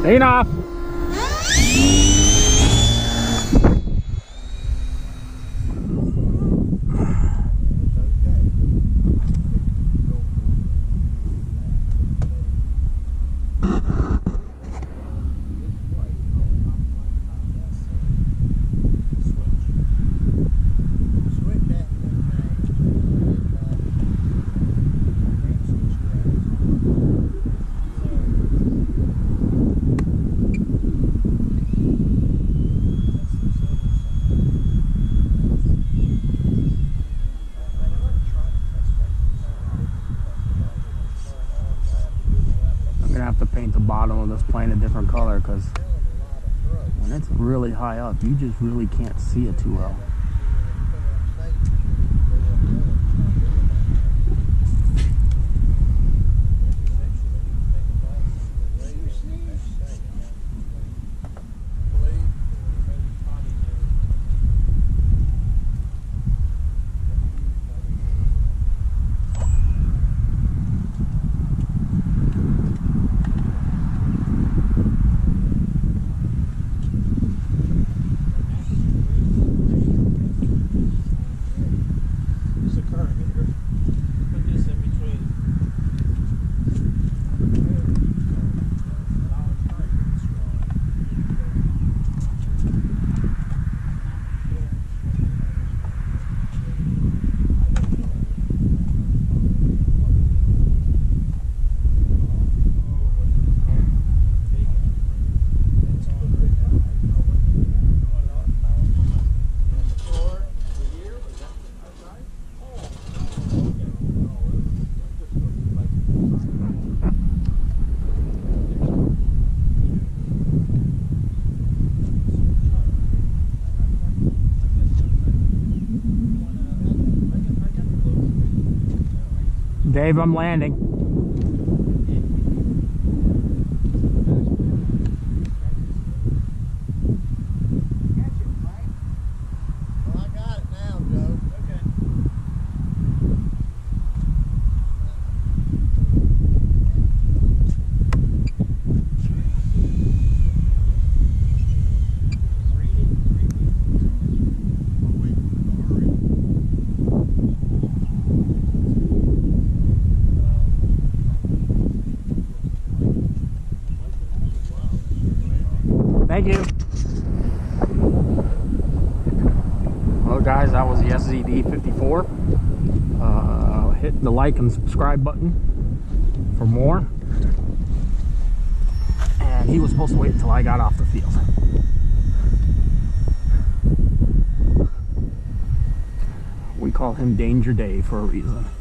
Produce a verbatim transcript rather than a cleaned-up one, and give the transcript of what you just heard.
Enough. To paint the bottom of this plane a different color, because when it's really high up you just really can't see it too well. Dave, I'm landing. Well, I got it now, Joe. Okay. Thank you. Well guys, that was the S Z D fifty-four. Uh, hit the like and subscribe button for more. And he was supposed to wait until I got off the field. We call him Danger Dave for a reason.